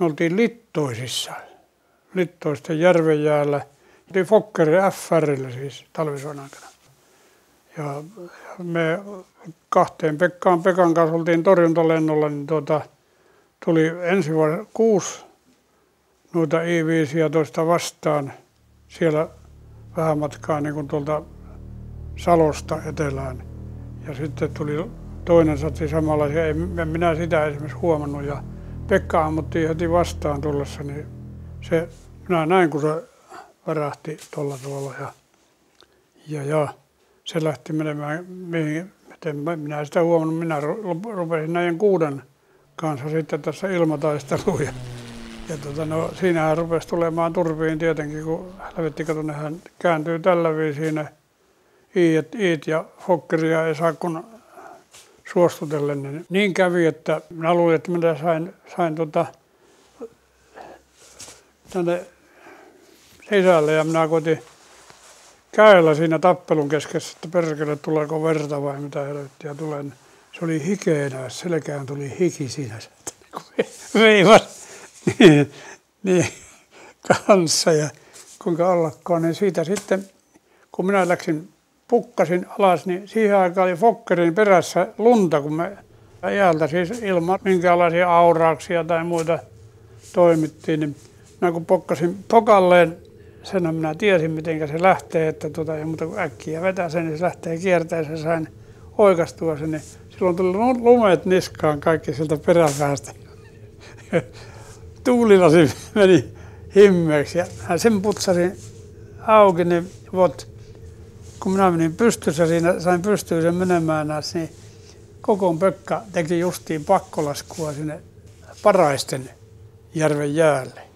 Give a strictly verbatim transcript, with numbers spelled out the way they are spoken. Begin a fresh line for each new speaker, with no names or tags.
Me oltiin Littoisissa, Littoisten järvenjäällä. Oltiin Fokkeri F R:llä siis talvisodan aikana. Ja me kahteen Pekkaan Pekan kanssa oltiin torjuntalennolla, niin tuota, tuli ensi vuonna kuusi noita I viisitoista vastaan siellä vähän matkaa niin kuin tuolta Salosta etelään. Ja sitten tuli toinen sati samanlaisia, ei minä sitä esimerkiksi huomannut. Ja Pekka ammuttiin heti vastaan tullessa, niin se, minä näin kun se värähti tuolla tuolla ja, ja, ja se lähti menemään mihin, minä sitä huomannut, minä rupesin näiden kuuden kanssa sitten tässä ilmataisteluun. Ja, ja tota, no, siinähän rupesi tulemaan turpiin tietenkin, kun helvetti kato, nehän kääntyy tällä viisiin ne iit, iit ja Fokkeria ei saa kun suostutellen. Niin, niin kävi, että minä luulin, että minä sain, sain tota, tänne sisälle ja minä koitin käydä siinä tappelun keskessä, että perkele tuleeko verta vai mitä helvettiä tulee. Se oli hikeenä, selkään tuli hiki siinä, kun veivät niin, niin kanssa ja kuinka ollakaan. Niin siitä sitten, kun minä läksin, pukkasin alas, niin siihen aikaan oli Fokkerin perässä lunta, kun me jäältä siis ilman minkälaisia aurauksia tai muita toimittiin. Niin minä kun pokkasin pokalleen, sen minä tiesin, miten se lähtee, että tuota, ei muuta kuin äkkiä vetää sen, niin se lähtee kiertämään, se sain oikastua sen, niin silloin tuli lumet niskaan kaikki sieltä peräpäästä. Tuulilasi meni himmeeksi ja sen putsasin auki, niin vot, kun minä menin pystyssä siinä, sain pystyyn sen menemään näissä, niin Kokon Pekka teki justiin pakkolaskua sinne Paraisten järven jäälle.